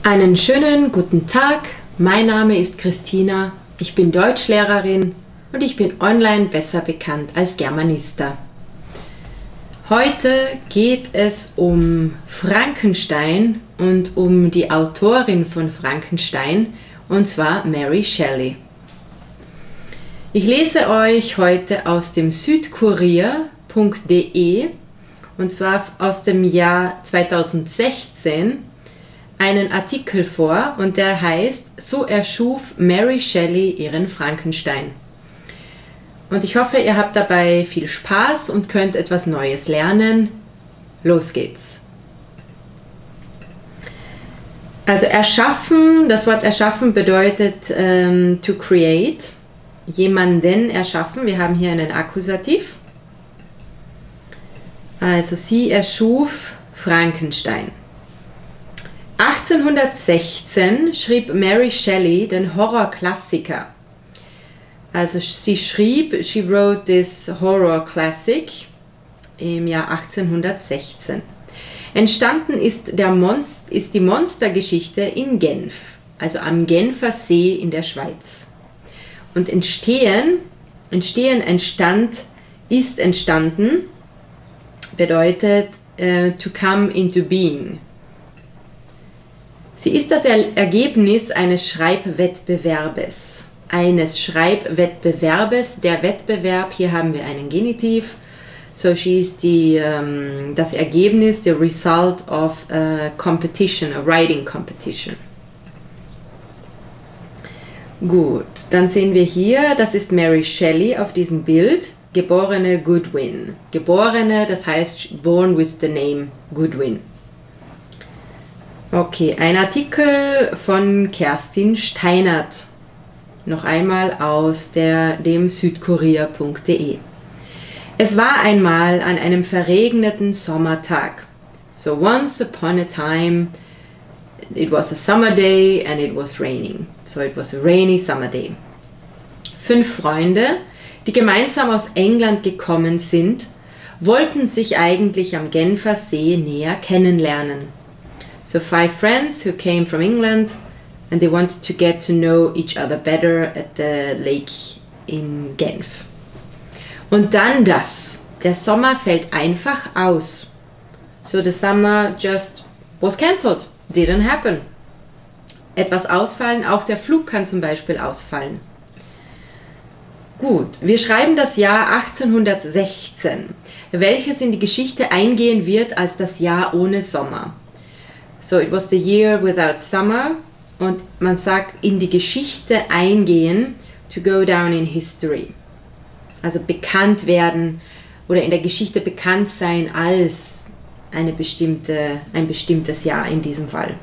Einen schönen guten Tag, mein Name ist Christina, ich bin Deutschlehrerin und ich bin online besser bekannt als Germanista. Heute geht es um Frankenstein und um die Autorin von Frankenstein, und zwar Mary Shelley. Ich lese euch heute aus dem Südkurier.de, und zwar aus dem Jahr 2016, einen Artikel vor, und der heißt "So erschuf Mary Shelley ihren Frankenstein". Und ich hoffe, ihr habt dabei viel Spaß und könnt etwas Neues lernen. Los geht's! Also erschaffen, das Wort erschaffen bedeutet to create, jemanden erschaffen. Wir haben hier einen Akkusativ. Also sie erschuf Frankenstein. 1816 schrieb Mary Shelley den Horrorklassiker. Also sie schrieb, she wrote this horror classic im Jahr 1816. Entstanden ist die Monstergeschichte in Genf, also am Genfer See in der Schweiz. Und ist entstanden, bedeutet to come into being. Sie ist das Ergebnis eines Schreibwettbewerbes. Der Wettbewerb, hier haben wir einen Genitiv. So she is das Ergebnis, the result of a competition, a writing competition. Gut, dann sehen wir hier, das ist Mary Shelley auf diesem Bild, geborene Goodwin. Geborene, das heißt born with the name Goodwin. Okay, ein Artikel von Kerstin Steinert. Noch einmal aus dem Südkurier.de. Es war einmal an einem verregneten Sommertag. So once upon a time, it was a summer day and it was raining. So it was a rainy summer day. 5 Freunde, die gemeinsam aus England gekommen sind, wollten sich eigentlich am Genfer See näher kennenlernen. So 5 friends who came from England and they wanted to get to know each other better at the lake in Genf. Und dann das. Der Sommer fällt einfach aus. So the summer just was cancelled. Didn't happen. Etwas ausfallen, auch der Flug kann zum Beispiel ausfallen. Gut, wir schreiben das Jahr 1816, welches in die Geschichte eingehen wird als das Jahr ohne Sommer. So it was the year without summer, und man sagt in die Geschichte eingehen, to go down in history. Also bekannt werden oder in der Geschichte bekannt sein als ein bestimmtes Jahr in diesem Fall.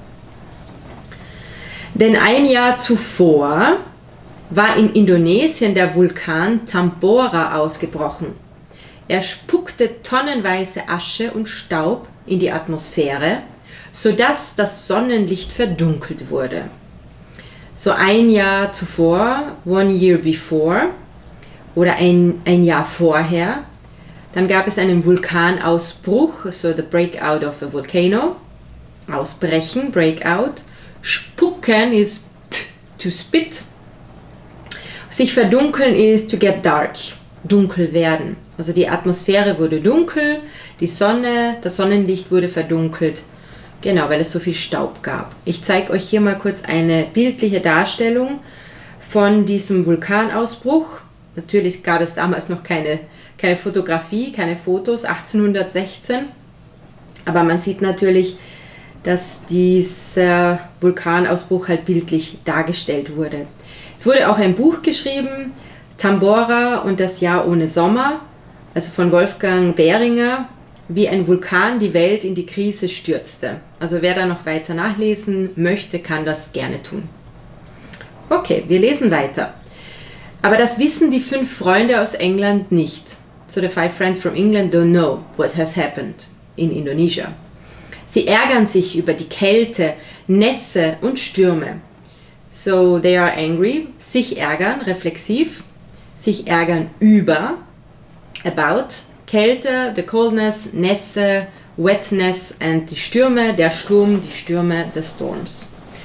Denn ein Jahr zuvor war in Indonesien der Vulkan Tambora ausgebrochen. Er spuckte tonnenweise Asche und Staub in die Atmosphäre, sodass das Sonnenlicht verdunkelt wurde. So ein Jahr zuvor, one year before, oder ein Jahr vorher, dann gab es einen Vulkanausbruch, so the breakout of a volcano, ausbrechen, breakout, spucken ist to spit, sich verdunkeln ist to get dark, dunkel werden. Also die Atmosphäre wurde dunkel, die Sonne, das Sonnenlicht wurde verdunkelt. Genau, weil es so viel Staub gab. Ich zeige euch hier mal kurz eine bildliche Darstellung von diesem Vulkanausbruch. Natürlich gab es damals noch keine Fotografie, keine Fotos, 1816. Aber man sieht natürlich, dass dieser Vulkanausbruch halt bildlich dargestellt wurde. Es wurde auch ein Buch geschrieben, Tambora und das Jahr ohne Sommer, also von Wolfgang Behringer, wie ein Vulkan die Welt in die Krise stürzte. Also wer da noch weiter nachlesen möchte, kann das gerne tun. Okay, wir lesen weiter. Aber das wissen die 5 Freunde aus England nicht. So the 5 friends from England don't know what has happened in Indonesia. Sie ärgern sich über die Kälte, Nässe und Stürme. So they are angry, sich ärgern, reflexiv, sich ärgern über, about, Kälte, the coldness, Nässe, wetness and die Stürme, der Sturm, die Stürme, the storms.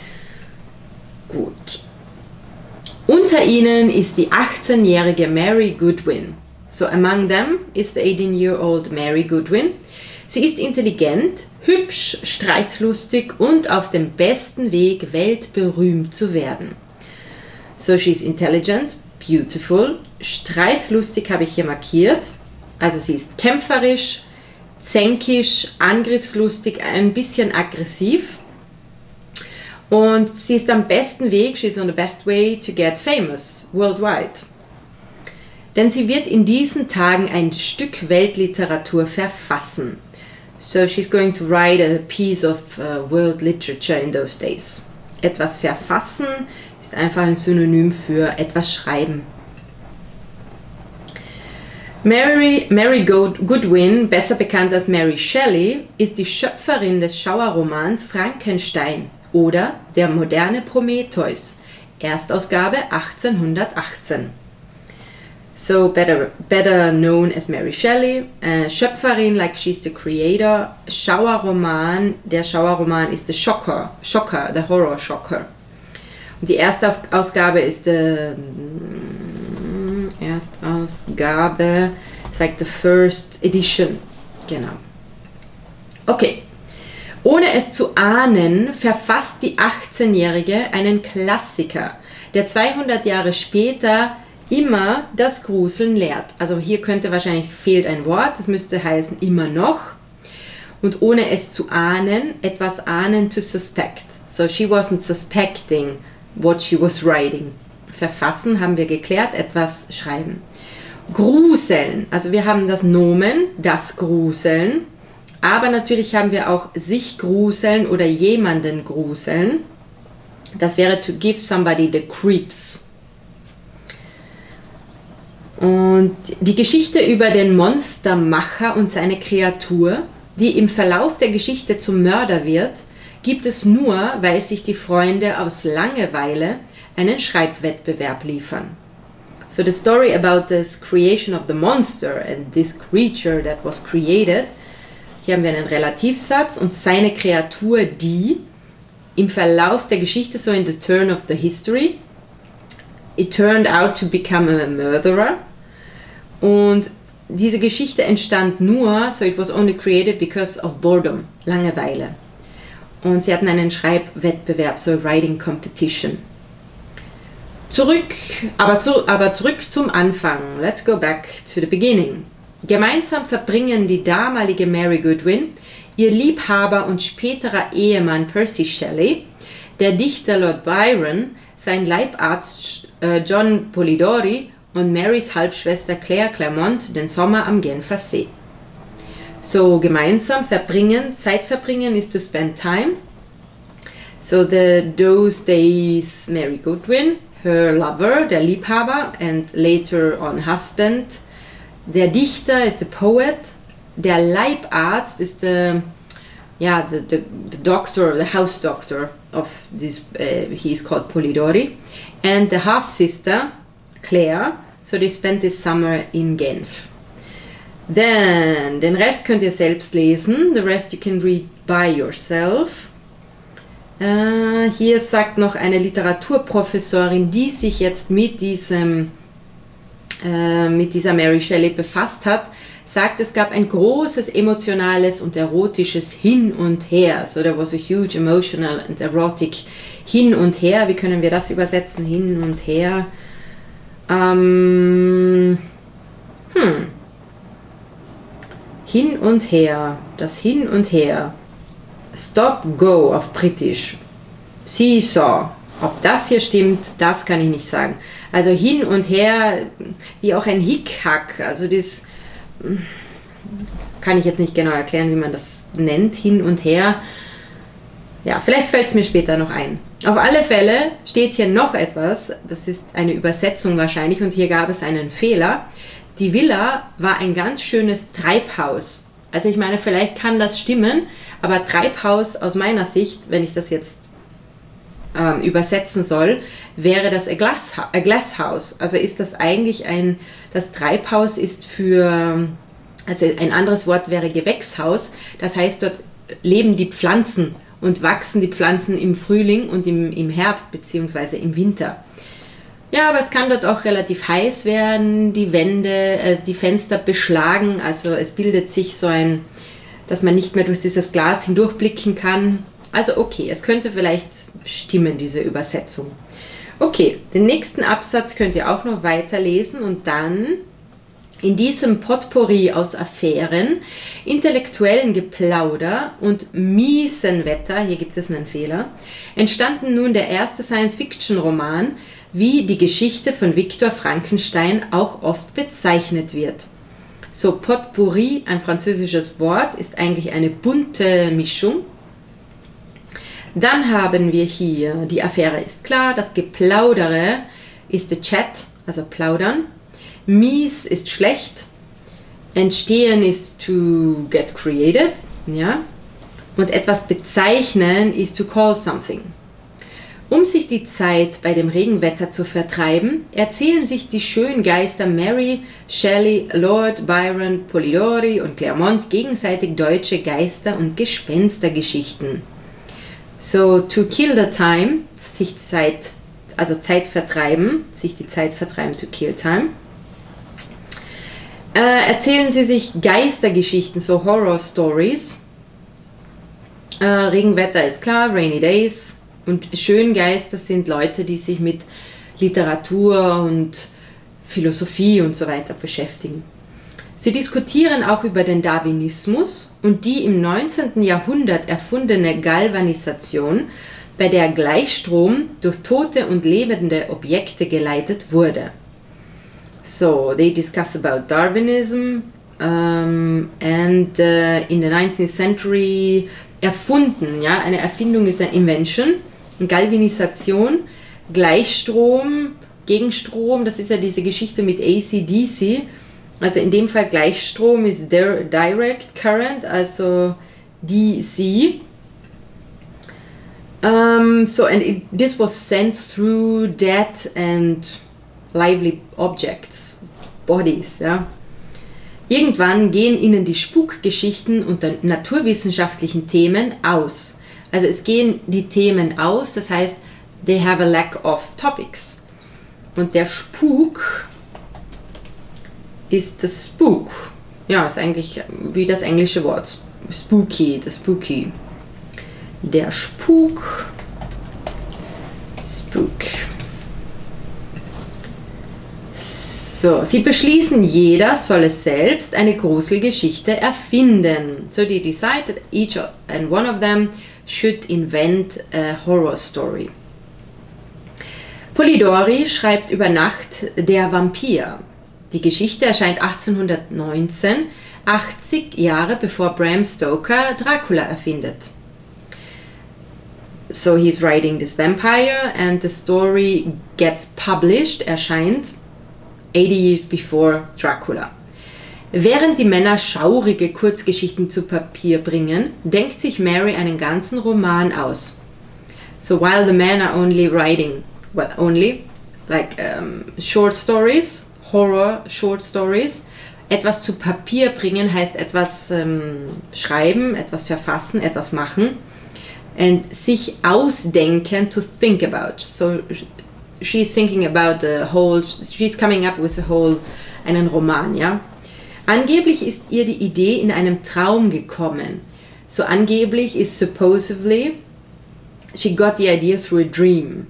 Gut. Unter ihnen ist die 18-jährige Mary Goodwin. So among them is the 18-year-old Mary Goodwin. Sie ist intelligent, hübsch, streitlustig und auf dem besten Weg, weltberühmt zu werden. So she's intelligent, beautiful, streitlustig habe ich hier markiert. Also sie ist kämpferisch, zänkisch, angriffslustig, ein bisschen aggressiv. Und sie ist am besten Weg, she's on the best way to get famous worldwide. Denn sie wird in diesen Tagen ein Stück Weltliteratur verfassen. So she's going to write a piece of world literature in those days. Etwas verfassen ist einfach ein Synonym für etwas schreiben. Mary Goodwin, besser bekannt als Mary Shelley, ist die Schöpferin des Schauerromans Frankenstein oder Der moderne Prometheus, Erstausgabe 1818. So better known as Mary Shelley, Schöpferin, like she's the creator, Schauerroman, der Schauerroman ist the Shocker, the Horror Shocker. Und die Erstausgabe ist Erstausgabe, it's like the first edition, genau. Okay. Ohne es zu ahnen, verfasst die 18-Jährige einen Klassiker, der 200 Jahre später immer das Gruseln lehrt. Also hier könnte wahrscheinlich, fehlt ein Wort, das müsste heißen immer noch. Und ohne es zu ahnen, etwas ahnen, to suspect. So she wasn't suspecting what she was writing. Verfassen haben wir geklärt, etwas schreiben. Gruseln, also wir haben das Nomen, das Gruseln. Aber natürlich haben wir auch sich gruseln oder jemanden gruseln. Das wäre to give somebody the creeps. Und die Geschichte über den Monstermacher und seine Kreatur, die im Verlauf der Geschichte zum Mörder wird, gibt es nur, weil sich die Freunde aus Langeweile einen Schreibwettbewerb liefern. So the story about this creation of the monster and this creature that was created. Hier haben wir einen Relativsatz und seine Kreatur, die im Verlauf der Geschichte, so in the turn of the history, it turned out to become a murderer. Und diese Geschichte entstand nur, so it was only created because of boredom, Langeweile. Und sie hatten einen Schreibwettbewerb, so a writing competition. Zurück zum Anfang. Let's go back to the beginning. Gemeinsam verbringen die damalige Mary Goodwin, ihr Liebhaber und späterer Ehemann Percy Shelley, der Dichter Lord Byron, sein Leibarzt John Polidori und Marys Halbschwester Claire Clairmont den Sommer am Genfer See. So gemeinsam verbringen, Zeit verbringen ist to spend time. So those days Mary Goodwin, her lover, der Liebhaber, and later on husband. Der Dichter ist the poet, der Leibarzt ist the doctor, the house doctor of this, he is called Polidori, and the half sister Claire, so they spent this summer in Genf. Then, den Rest könnt ihr selbst lesen, the rest you can read by yourself. Hier sagt noch eine Literaturprofessorin, die sich jetzt mit dieser Mary Shelley befasst hat, sagt, es gab ein großes emotionales und erotisches Hin und Her. So there was a huge emotional and erotic Hin und Her. Wie können wir das übersetzen? Hin und Her. Hin und Her. Das Hin und Her. Stop, go auf Britisch. Seesaw. Ob das hier stimmt, das kann ich nicht sagen. Also hin und her, wie auch ein Hickhack. Also das kann ich jetzt nicht genau erklären, wie man das nennt. Hin und her. Ja, vielleicht fällt es mir später noch ein. Auf alle Fälle steht hier noch etwas. Das ist eine Übersetzung wahrscheinlich und hier gab es einen Fehler. Die Villa war ein ganz schönes Treibhaus. Also ich meine, vielleicht kann das stimmen, aber Treibhaus aus meiner Sicht, wenn ich das jetzt übersetzen soll, wäre das a glasshouse. Also ist das eigentlich das Treibhaus ist für, also ein anderes Wort wäre Gewächshaus, das heißt, dort leben die Pflanzen und wachsen die Pflanzen im Frühling und im Herbst bzw. im Winter. Ja, aber es kann dort auch relativ heiß werden, die Wände, die Fenster beschlagen, also es bildet sich so dass man nicht mehr durch dieses Glas hindurchblicken kann. Also okay, es könnte vielleicht stimmen, diese Übersetzung. Okay, den nächsten Absatz könnt ihr auch noch weiterlesen und dann: In diesem Potpourri aus Affären, intellektuellen Geplauder und miesen Wetter, hier gibt es einen Fehler, entstanden nun der erste Science-Fiction-Roman, wie die Geschichte von Victor Frankenstein auch oft bezeichnet wird. So, Potpourri, ein französisches Wort, ist eigentlich eine bunte Mischung. Dann haben wir hier, die Affäre ist klar, das Geplaudere ist der Chat, also plaudern. Mies ist schlecht, entstehen ist to get created, ja, und etwas bezeichnen ist to call something. Um sich die Zeit bei dem Regenwetter zu vertreiben, erzählen sich die Schöngeister Mary, Shelley, Lord Byron, Polidori und Claremont gegenseitig deutsche Geister- und Gespenstergeschichten. So, to kill the time, sich Zeit vertreiben, sich die Zeit vertreiben, to kill time. Erzählen sie sich Geistergeschichten, so Horror Stories. Regenwetter ist klar, Rainy Days. Und Schöngeister sind Leute, die sich mit Literatur und Philosophie und so weiter beschäftigen. Sie diskutieren auch über den Darwinismus und die im 19. Jahrhundert erfundene Galvanisation, bei der Gleichstrom durch tote und lebende Objekte geleitet wurde. So, they discuss about Darwinism and in the 19th century erfunden, ja, eine Erfindung ist eine Invention, Galvanisation, Gleichstrom, Gegenstrom, das ist ja diese Geschichte mit AC/DC, also in dem Fall Gleichstrom ist Direct Current, also DC. This was sent through dead and lively objects, bodies, ja. Irgendwann gehen ihnen die Spukgeschichten und die naturwissenschaftlichen Themen aus. Also es gehen die Themen aus, das heißt, they have a lack of topics. Und der Spuk ist das Spook. Ja, ist eigentlich wie das englische Wort. Spooky, das Spooky. Der Spuk. Spook. So, sie beschließen, jeder solle selbst eine Gruselgeschichte erfinden. So they decided each and one of them should invent a horror story. Polidori schreibt über Nacht Der Vampir. Die Geschichte erscheint 1819, 80 Jahre bevor Bram Stoker Dracula erfindet. So he's writing this vampire and the story gets published, erscheint 80 years before Dracula. Während die Männer schaurige Kurzgeschichten zu Papier bringen, denkt sich Mary einen ganzen Roman aus. So while the men are only writing, well, only, like short stories, horror short stories, etwas zu Papier bringen heißt etwas schreiben, etwas verfassen, etwas machen, und sich ausdenken, to think about. So she's thinking about the whole, she's coming up with a whole, einen Roman, ja. Angeblich ist ihr die Idee in einem Traum gekommen. So angeblich ist supposedly, she got the idea through a dream.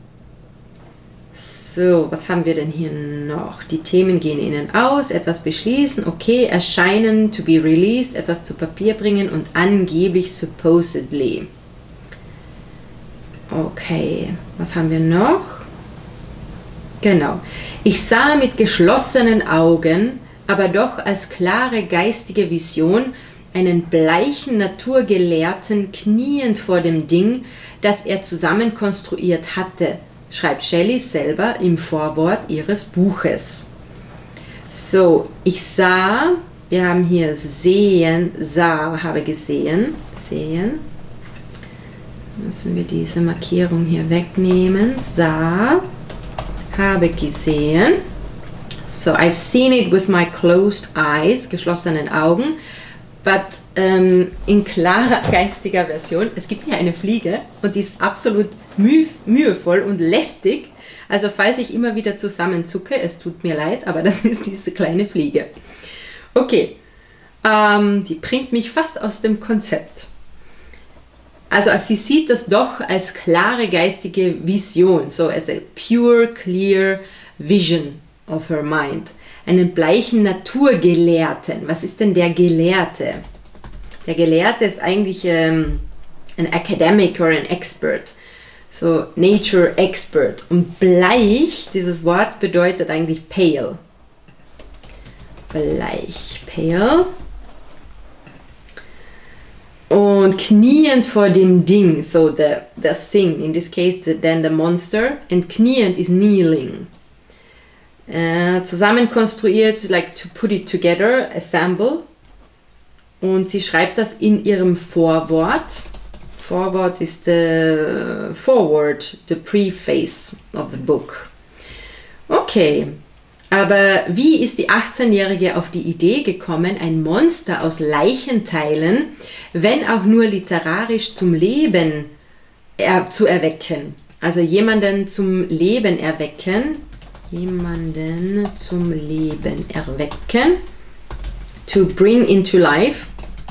So, was haben wir denn hier noch? Die Themen gehen ihnen aus, etwas beschließen, okay, erscheinen, to be released, etwas zu Papier bringen und angeblich supposedly. Okay, was haben wir noch? Genau. Ich sah mit geschlossenen Augen, aber doch als klare geistige Vision, einen bleichen Naturgelehrten kniend vor dem Ding, das er zusammenkonstruiert hatte, schreibt Shelley selber im Vorwort ihres Buches. So, ich sah, wir haben hier sehen, sah, habe gesehen, sehen. Müssen wir diese Markierung hier wegnehmen. Sah, habe gesehen. So, I've seen it with my closed eyes, geschlossenen Augen. But in klarer geistiger Version. Es gibt hier eine Fliege und die ist absolut mühevoll und lästig. Also falls ich immer wieder zusammenzucke, es tut mir leid, aber das ist diese kleine Fliege. Okay, die bringt mich fast aus dem Konzept. Also sie sieht das doch als klare geistige Vision, so as a pure, clear vision of her mind. Einen bleichen Naturgelehrten. Was ist denn der Gelehrte? Der Gelehrte ist eigentlich ein Academic oder ein Expert. So Nature Expert. Und bleich, dieses Wort bedeutet eigentlich pale. Bleich, pale. Und kniend vor dem Ding, so the thing, in this case then the monster, and kniend is kneeling. Zusammen konstruiert, like to put it together, assemble. Und sie schreibt das in ihrem Vorwort. Vorwort ist the forward, the preface of the book. Okay. Aber wie ist die 18-Jährige auf die Idee gekommen, ein Monster aus Leichenteilen, wenn auch nur literarisch zum Leben zu erwecken? Also jemanden zum Leben erwecken. Jemanden zum Leben erwecken. To bring into life.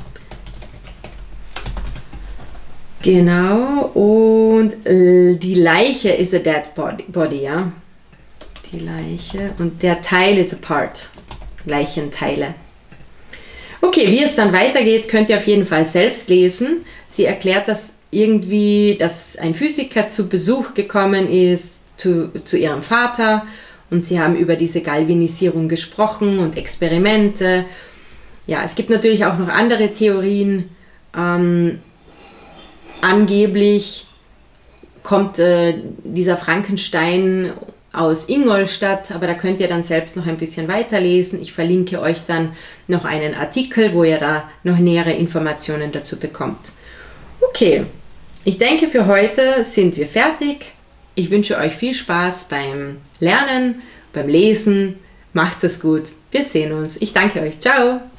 Genau. Und die Leiche is a dead body, ja. Die Leiche und der Teil ist a part. Leichenteile. Okay, wie es dann weitergeht, könnt ihr auf jeden Fall selbst lesen. Sie erklärt das irgendwie, dass ein Physiker zu Besuch gekommen ist zu ihrem Vater und sie haben über diese Galvanisierung gesprochen und Experimente. Ja, es gibt natürlich auch noch andere Theorien. Angeblich kommt dieser Frankenstein aus Ingolstadt, aber da könnt ihr dann selbst noch ein bisschen weiterlesen. Ich verlinke euch dann noch einen Artikel, wo ihr da noch nähere Informationen dazu bekommt. Okay, ich denke, für heute sind wir fertig. Ich wünsche euch viel Spaß beim Lernen, beim Lesen. Macht's es gut. Wir sehen uns. Ich danke euch. Ciao.